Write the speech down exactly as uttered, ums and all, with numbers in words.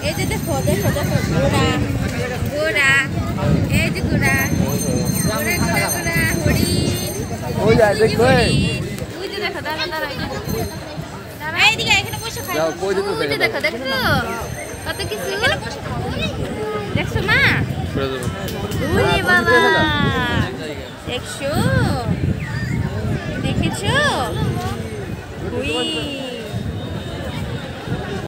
এই যে দেখো দেখো দেখো ঘোড়া ঘোড়া এই যে ঘোড়া ঘোড়া ঘোড়া ঘোড়া হরিণ ওই যায় দেখো ওই যে দেখো দাঁড়া দাঁড়া এই দিকে এখানে বসে খাই যাও কই যেতে ওই যে দেখো দেখো কত কিছু এখানে বসে দেখছো মা ওরে বাবা দেখছো দেখেছো ওই